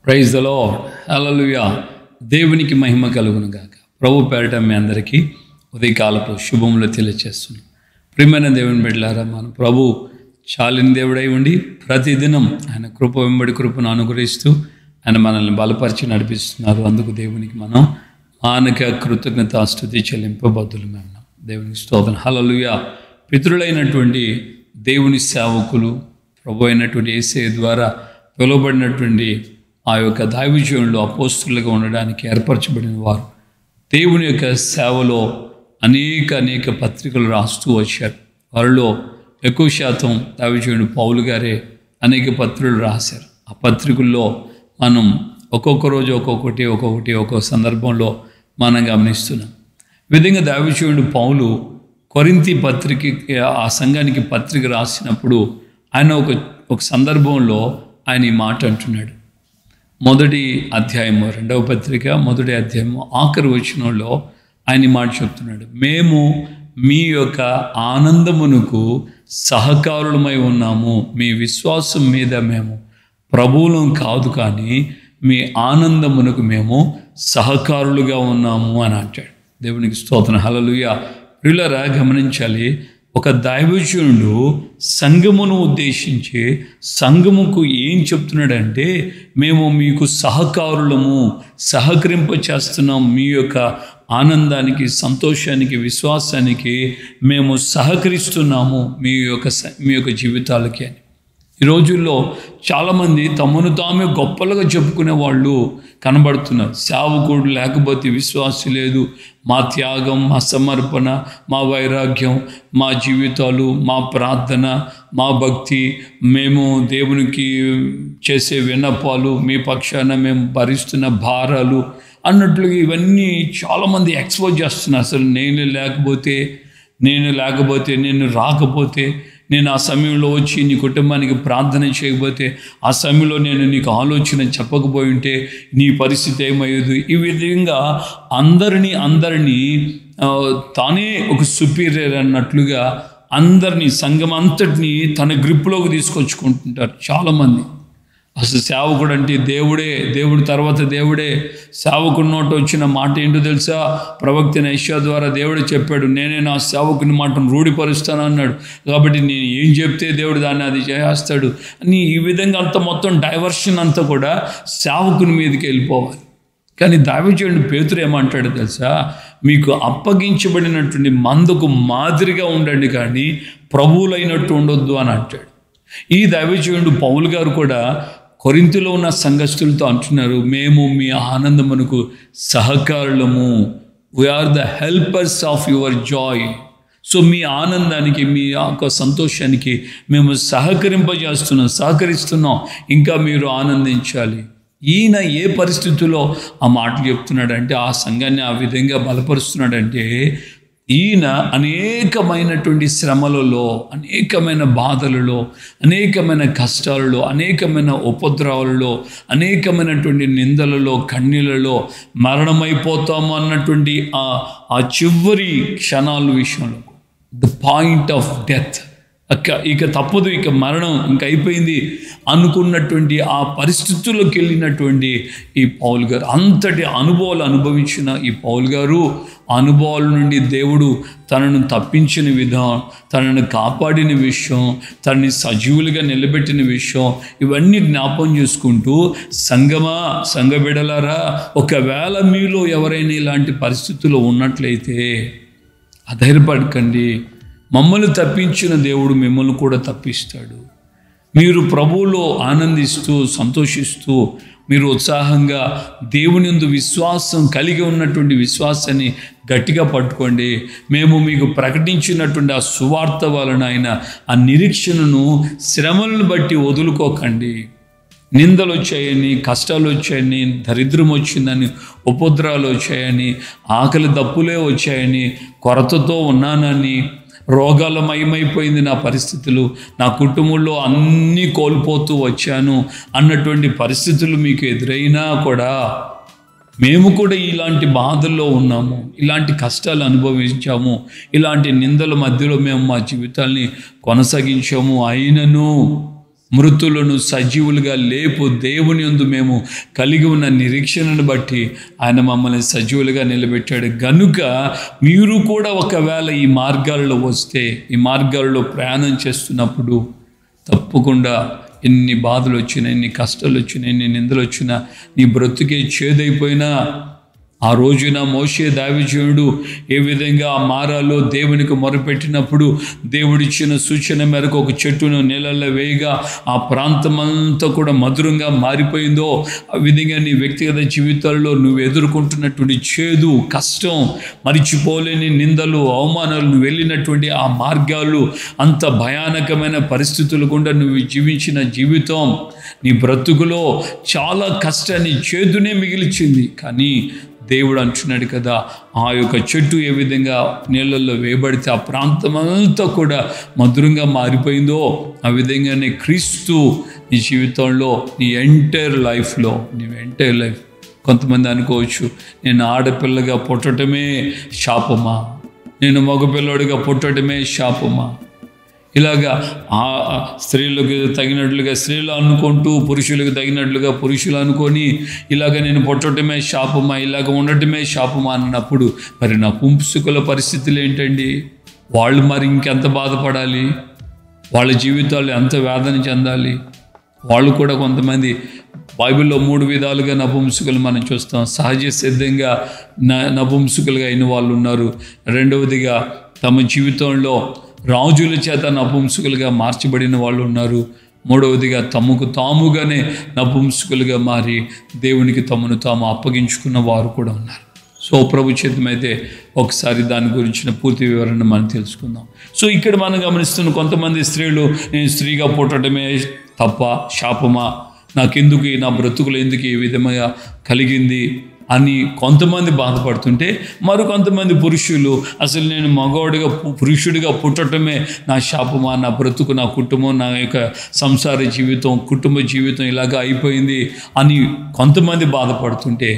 Praise the lord, హల్లెలూయా. దేవునికి మహిమ కలుగును గాక. ప్రభు పేరట మీ అందరికీ ఉదయకాలపు శుభములు తెలియచేస్తున్నాం. ప్రియమైన దేవుని బిడ్డలారా, మన ప్రభు చాలిన దేవుడై ఉండి ప్రతిదినం ఆయన కృప వెంబడి కృపను అనుగ్రహిస్తూ ఆయన మనల్ని బలపరిచి నడిపిస్తున్నారు. అందుకు దేవునికి మనం మానక కృతజ్ఞతాస్తుతి చెల్లింపబద్దులు మేము. దేవునికి స్తోత్రం, హల్లెలూయా. పితరులైనటువంటి దేవుని సేవకులు ప్రభు అయినటువంటి యేసయ్య ద్వారా పిలువబడినటువంటి ఆ యొక్క దైవజనులు అపోస్తులుగా ఉండడానికి ఏర్పరచబడిన వారు దేవుని యొక్క సేవలో అనేక పత్రికలు రాస్తూ వచ్చారు. వారిలో ఎక్కువ శాతం దైవజనుడు పౌలు గారే అనేక పత్రికలు రాశారు. ఆ పత్రికల్లో మనం ఒక్కొక్క రోజు ఒక్కొక్క సందర్భంలో మనం గమనిస్తున్నాం. ఈ విధంగా దైవజనుడు పౌలు కొరింథీ పత్రిక ఆ సంఘానికి పత్రిక రాసినప్పుడు ఆయన ఒక సందర్భంలో ఆయన ఈ మాట అంటున్నాడు. మొదటి అధ్యాయము 2వ పత్రిక 1వ అధ్యాయము ఆఖరి వచనంలో ఆయన ఈ మాట చెప్తున్నాడు. మేము మీ యొక్క ఆనందమునకు సహకారులమై ఉన్నాము. మీ విశ్వాసం మీద మేము ప్రభువులం కాదు, కానీ మీ ఆనందమునకు మేము సహకారులుగా ఉన్నాము అని అంటాడు. దేవునికి స్తోత్రం, హల్లెలూయా. ప్రియులారా, గమనించాలి, ఒక దైవజనుడు సంఘమును ఉద్దేశించి సంఘముకు ఏం చెప్తున్నాడంటే, మేము మీకు సహకారులము, సహకరింప చేస్తున్నాం. మీ యొక్క ఆనందానికి, సంతోషానికి, విశ్వాసానికి మేము సహకరిస్తున్నాము మీ యొక్క జీవితాలకి అని. ఈ రోజుల్లో చాలామంది తమను తామే గొప్పలుగా చెప్పుకునే వాళ్ళు కనబడుతున్నారు. సేవకుడు లేకపోతే విశ్వాసం లేదు, మా త్యాగం, మా సమర్పణ, మా వైరాగ్యం, మా జీవితాలు, మా ప్రార్థన, మా భక్తి, మేము దేవునికి చేసే విన్నపాలు, మీ పక్షాన మేము భరిస్తున్న భారాలు అన్నట్లు ఇవన్నీ చాలామంది ఎక్స్పోజ్ చేస్తున్నారు. అసలు నేను రాకపోతే, నేను రాకపోతే, నేను ఆ సమయంలో వచ్చి నీ కుటుంబానికి ప్రార్థన చేయకపోతే, ఆ సమయంలో నేను నీకు ఆలోచన చెప్పకపోయి ఉంటే నీ పరిస్థితి ఏమయ్యేది. ఈ విధంగా అందరినీ తానే ఒక సుపీరియర్ అన్నట్లుగా అందరినీ, సంఘం అంతటినీ తన గ్రిప్లోకి తీసుకొచ్చుకుంటుంటారు చాలామంది. అసలు సేవకుడు అంటే దేవుడు తర్వాత దేవుడే. సేవకుడి నోట వచ్చిన మాట ఏంటో తెలుసా? ప్రవక్త యెషయా ద్వారా దేవుడు చెప్పాడు, నేనే నా సేవకుని మాటను రూఢిపరుస్తాను అన్నాడు. కాబట్టి నేను ఏం చెప్తే దేవుడు దాన్ని అది చేస్తాడు అని ఈ విధంగా మొత్తం డైవర్షన్ అంతా కూడా సేవకుని మీదకి వెళ్ళిపోవాలి. కానీ దైవజనుడు పేతురు ఏమంటాడో తెలుసా? మీకు అప్పగించబడినటువంటి మందుకు మాదిరిగా ఉండండి, కానీ ప్రభువులైనట్టు ఉండొద్దు అని అంటాడు. ఈ దైవజనుడు పౌలు గారు కూడా కొరింథీలో ఉన్న సంఘస్థులతో అంటున్నారు, మేము మీ ఆనందమునకు సహకారులము. We are the helpers of your joy. So మీ ఆనందానికి, మీ యొక్క సంతోషానికి మేము సహకరిస్తున్నాం. ఇంకా మీరు ఆనందించాలి. ఈయన ఏ పరిస్థితుల్లో ఆ మాటలు చెప్తున్నాడంటే, ఆ సంఘాన్ని ఆ విధంగా బలపరుస్తున్నాడంటే, ఈయన అనేకమైనటువంటి శ్రమలలో, అనేకమైన బాధలలో, అనేకమైన కష్టాలలో, అనేకమైన ఉపద్రవాలలో, అనేకమైనటువంటి నిందలలో, కన్నీళ్ళలో మరణమైపోతాము అన్నటువంటి ఆ చివరి క్షణాల విషయంలో, ద పాయింట్ ఆఫ్ డెత్, ఇక తప్పదు, ఇక మరణం ఇంక అయిపోయింది అనుకున్నటువంటి ఆ పరిస్థితుల్లోకి వెళ్ళినటువంటి ఈ పౌలు గారు, అంతటి అనుభవాలు అనుభవించిన ఈ పౌలు గారు, అనుభవాల నుండి దేవుడు తనను తప్పించిన విధానం, తనను కాపాడిన విషయం, తనని సజీవులుగా నిలబెట్టిన విషయం, ఇవన్నీ జ్ఞాపకం చేసుకుంటూ, సంఘ బిడ్డలారా, ఒకవేళ మీలో ఎవరైనా ఇలాంటి పరిస్థితుల్లో ఉన్నట్లయితే అధైర్యపడకండి. మమ్మల్ని తప్పించిన దేవుడు మిమ్మల్ని కూడా తప్పిస్తాడు. మీరు ప్రభువులో ఆనందిస్తూ, సంతోషిస్తూ, మీరు ఉత్సాహంగా దేవుని యందు విశ్వాసం కలిగి ఉన్నటువంటి విశ్వాసాన్ని గట్టిగా పట్టుకోండి. మేము మీకు ప్రకటించినటువంటి ఆ సువార్త వలన అయిన ఆ నిరీక్షణను, శ్రమలను బట్టి వదులుకోకండి. నిందలు వచ్చాయని, కష్టాలు వచ్చాయని, దరిద్రం వచ్చిందని, ఉపద్రవాలు వచ్చాయని, ఆకలి దప్పులే వచ్చాయని, కొరతతో ఉన్నానని, రోగాలమయమైపోయింది నా పరిస్థితులు, నా కుటుంబంలో అన్నీ కోల్పోతూ వచ్చాను అన్నటువంటి పరిస్థితులు మీకు ఎదురైనా కూడా, మేము కూడా ఇలాంటి బాధల్లో ఉన్నాము, ఇలాంటి కష్టాలు అనుభవించాము, ఇలాంటి నిందల మధ్యలో మేము మా జీవితాల్ని కొనసాగించాము, అయినను మృతులను సజీవులుగా లేపు. దేవుని యందు మేము కలిగి ఉన్న నిరీక్షణను బట్టి ఆయన మమ్మల్ని సజీవులుగా నిలబెట్టాడు. గనుక మీరు కూడా ఒకవేళ ఈ మార్గాల్లో వస్తే, ఈ మార్గాల్లో ప్రయాణం చేస్తున్నప్పుడు తప్పకుండా ఎన్ని బాధలు వచ్చినా, ఎన్ని కష్టాలు వచ్చినా, ఎన్ని నిందలు వచ్చినా, నీ బ్రతుకే చేదైపోయినా, ఆ రోజున మోషే దైవజనుడు ఏ విధంగా ఆ మారాలో దేవునికి మొరపెట్టినప్పుడు దేవుడిచ్చిన సూచన మేరకు ఒక చెట్టును నీళ్ళల్లో వేయగా ఆ ప్రాంతమంతా కూడా మధురంగా మారిపోయిందో, ఆ విధంగా నీ వ్యక్తిగత జీవితాల్లో నువ్వు ఎదుర్కొంటున్నటువంటి చేదు, కష్టం, మరిచిపోలేని నిందలు, అవమానాలు, నువ్వు వెళ్ళినటువంటి ఆ మార్గాలు, అంత భయానకమైన పరిస్థితులు గుండా నువ్వు జీవించిన జీవితం నీ బ్రతుకులో చాలా కష్టాన్ని, చేదునే మిగిల్చింది. కానీ దేవుడు అంటున్నాడు కదా, ఆ యొక్క చెట్టు ఏ విధంగా నీళ్ళల్లో వేయబడితే ఆ ప్రాంతమంతా కూడా మధురంగా మారిపోయిందో, ఆ విధంగానే క్రీస్తు నీ జీవితంలో, నీ ఎంటైర్ లైఫ్లో, కొంతమంది అనుకోవచ్చు, నేను ఆడపిల్లగా పుట్టడమే శాపమా, నేను మగపిల్లడిగా పుట్టడమే శాపమా, ఇలాగా ఆ స్త్రీలకు తగినట్లుగా స్త్రీలు అనుకుంటూ పురుషులకు తగినట్లుగా పురుషులు అనుకొని ఇలాగ నేను పుట్టడమే శాపమా, ఇలాగ ఉండటమే శాపమా అన్నప్పుడు మరి నా పుంసుకుల పరిస్థితులు ఏంటండి? వాళ్ళు మరి ఇంకెంత బాధపడాలి, వాళ్ళ జీవితాలు ఎంత వేదన చెందాలి. వాళ్ళు కూడా కొంతమంది బైబిల్లో 3 విధాలుగా నపుంసకులు మనం చూస్తాం. సహజ సిద్ధంగా నపుంసకులుగా అయిన వాళ్ళు ఉన్నారు. రెండవదిగా తమ జీవితంలో రాజుల చేత నపుంసకులుగా మార్చబడిన వాళ్ళు ఉన్నారు. మూడవదిగా తమకు తాముగానే నపుంసకులుగా మారి దేవునికి తమను తాము అప్పగించుకున్న వారు కూడా ఉన్నారు. సో ప్రభు చేతమైతే ఒకసారి దాని గురించిన పూర్తి వివరణ మనం తెలుసుకుందాం. సో ఇక్కడ మనం గమనిస్తున్న కొంతమంది స్త్రీలు, నేను స్త్రీగా పుట్టడమే తప్ప, శాపమా, నాకెందుకు, నా బ్రతుకులు ఎందుకు ఈ విధంగా కలిగింది అని కొంతమంది బాధపడుతుంటే, మరికొంతమంది పురుషులు అసలు నేను మగవాడిగా పురుషుడిగా పుట్టడమే నా శాపమా, నా బ్రతుకు, నా కుటుంబం, నా యొక్క సంసార జీవితం, కుటుంబ జీవితం ఇలాగా అయిపోయింది అని కొంతమంది బాధపడుతుంటే,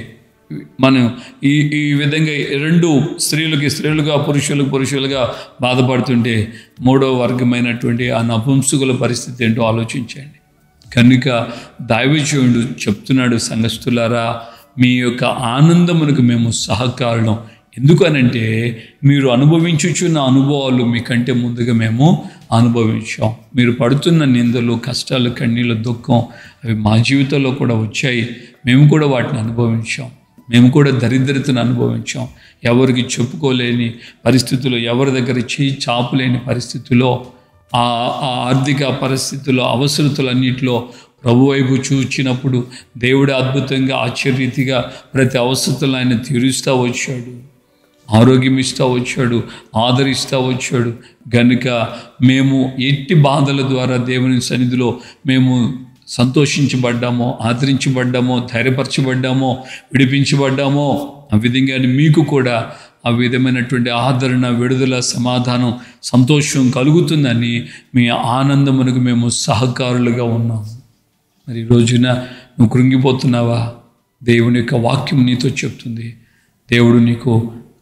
మనం ఈ విధంగా రెండు స్త్రీలుగా పురుషులుగా బాధపడుతుంటే, మూడవ వర్గమైనటువంటి ఆ నపుంసకుల పరిస్థితి ఏంటో ఆలోచించండి. కనుక దైవజనుడు చెప్తున్నాడు, సంఘస్థులారా, మీ యొక్క ఆనందమునకు మేము సహకారులం. ఎందుకనంటే మీరు అనుభవించుచున్న అనుభవాలు మీకంటే ముందుగా మేము అనుభవించాం. మీరు పడుతున్న నిందలు, కష్టాలు, కన్నీళ్ళు, దుఃఖం అవి మా జీవితంలో కూడా వచ్చాయి. మేము కూడా వాటిని అనుభవించాం. మేము కూడా దరిద్రతను అనుభవించాం. ఎవరికి చెప్పుకోలేని పరిస్థితుల్లో, ఎవరి దగ్గర చేయి చాపులేని పరిస్థితుల్లో, ఆ ఆర్థిక పరిస్థితుల్లో, అవసరతలన్నింటిలో ప్రభు వైపు చూచినప్పుడు దేవుడు అద్భుతంగా, ఆశ్చర్యరీతిగా ప్రతి అవసరతలు ఆయన తీరుస్తూ వచ్చాడు, ఆరోగ్యం ఇస్తూ వచ్చాడు, ఆదరిస్తూ వచ్చాడు. గనుక మేము ఎట్టి బాధల ద్వారా దేవుని సన్నిధిలో మేము సంతోషించబడ్డామో, ఆదరించబడ్డామో, ధైర్యపరచబడ్డామో, విడిపించబడ్డామో, ఆ విధంగానే మీకు కూడా ఆ విధమైనటువంటి ఆదరణ, విడుదల, సమాధానం, సంతోషం కలుగుతుందని మీ ఆనందమునకు మేము సహకారులుగా ఉన్నాము. మరి ఈ రోజున నువ్వు కృంగిపోతున్నావా? దేవుని యొక్క వాక్యం నీతో చెప్తుంది. దేవుడు నీకు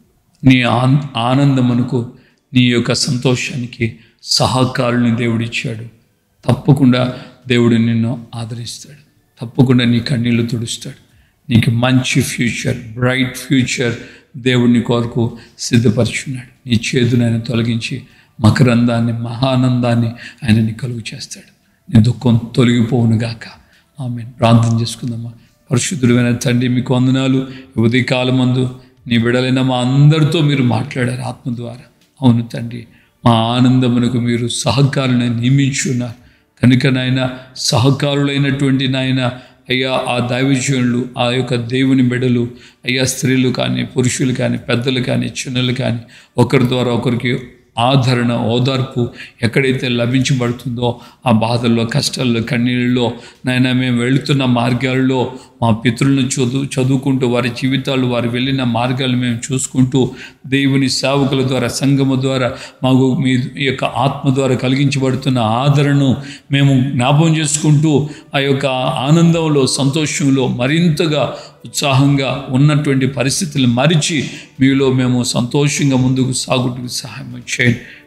నీ ఆనందమునకు, నీ యొక్క సంతోషానికి సహకారుని దేవుడిచ్చాడు. తప్పకుండా దేవుడు నిన్ను ఆదరిస్తాడు. తప్పకుండా నీ కన్నీళ్లు తుడుస్తాడు. నీకు మంచి ఫ్యూచర్, బ్రైట్ ఫ్యూచర్ దేవుడిని కొరకు సిద్ధపరచున్నాడు. నీ చేదును ఆయన తొలగించి మకరందాన్ని, మహానందాన్ని ఆయన నీ కలుగు చేస్తాడు. నీ దుఃఖం తొలగిపోవునుగాక. ఆమేన్. ప్రార్థన చేసుకుందామా. పరిశుద్ధుడైన తండ్రి, మీకు వందనాలు. ఉదయకాలమందు నీ బిడ్డలైన మా అందరితో మీరు మాట్లాడారు ఆత్మ ద్వారా. అవును తండ్రి, మా ఆనందమునకు మీరు సహకారులను నియమించున్నారు. కనుక నాయన, సహకారులైనటువంటి నాయన అయ్యా, ఆ దైవజనులు, ఆ యొక్క దేవుని బిడ్డలు అయ్యా, స్త్రీలు కానీ, పురుషులు కానీ, పెద్దలు కానీ, చిన్నలు కానీ, ఒకరి ద్వారా ఒకరికి ఆదరణ, ఓదార్పు ఎక్కడైతే లభించబడుతుందో ఆ బాధల్లో, కష్టాల్లో, కన్నీళ్ళలో నాయన మేము వెళుతున్న మార్గాల్లో మా పితరులను చదువుకుంటూ వారి జీవితాలు, వారు వెళ్ళిన మార్గాలు మేము చూసుకుంటూ దేవుని సేవకుల ద్వారా, సంఘము ద్వారా మాకు మీ యొక్క ఆత్మ ద్వారా కలిగించబడుతున్న ఆదరణను మేము జ్ఞాపకం చేసుకుంటూ ఆ యొక్క ఆనందంలో, సంతోషంలో మరింతగా ఉత్సాహంగా ఉన్నటువంటి పరిస్థితులను మరిచి మీలో మేము సంతోషంగా ముందుకు సాగుటకు సహాయం చేయండి.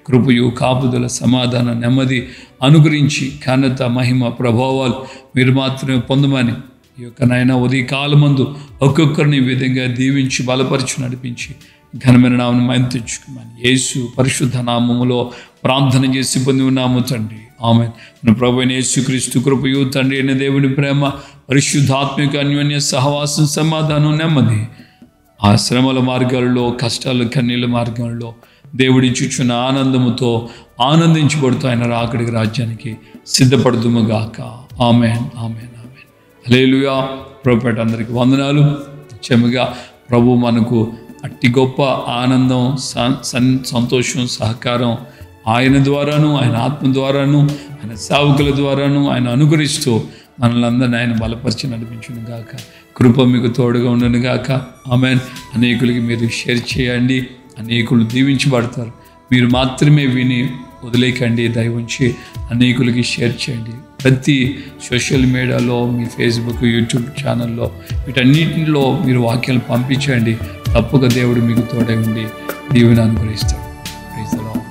కృపయు కాపుదల సమాధాన నెమ్మది అనుగ్రహించి ఘనత మహిమ ప్రభావాలు మీరు మాత్రమే పొందమని ఈ యొక్క నాయన ఉదయకాలమందు ఒక్కొక్కరిని ఈ విధంగా దీవించి బలపరిచి నడిపించి ఘనమైన నామమును మహిమ తెచ్చుకోమని యేసు పరిశుద్ధ నామములో ప్రార్థన చేసి పొంది ఉన్నాము తండ్రి. ఆమేన్. మన ప్రభువైన యేసుక్రీస్తు కృపయు తండ్రి అయిన దేవుని ప్రేమ పరిశుద్ధాత్మిక అన్యోన్య సహవాసం సమాధానం నెమ్మది ఆ శ్రమల మార్గాల్లో కష్టాలు కన్నీళ్ళ మార్గాల్లో దేవుడిచ్చుచున్న ఆనందముతో ఆనందించబడుతూ ఆయన రాకడికి రాజ్యానికి సిద్ధపడుదుముగాక. ఆమేన్ ఆమేన్ ఆమేన్. హల్లెలూయా. ప్రభుపేట అందరికీ వందనాలు. చెమగా ప్రభు మనకు అట్టి గొప్ప ఆనందం సంతోషం సహకారం ఆయన ద్వారాను ఆయన ఆత్మ ద్వారాను ఆయన సేవకుల ద్వారాను ఆయన అనుగ్రహిస్తూ మనల్ని అందరినీ ఆయన బలపరిచి నడిపించును గాక. కృప మీకు తోడుగా ఉండును గాక. ఆమేన్. అనేకులకి మీరు షేర్ చేయండి. అనేకులు దీవించబడతారు. మీరు మాత్రమే విని వదిలేకండి. దయవుంచి అనేకులకి షేర్ చేయండి. ప్రతి సోషల్ మీడియాలో మీ ఫేస్బుక్ యూట్యూబ్ ఛానల్లో వీటన్నిటిలో మీరు వాక్యాలు పంపించండి. తప్పక దేవుడు మీకు తోడై ఉండి దీవెన అనుగ్రహిస్తాడు. Praise the lord.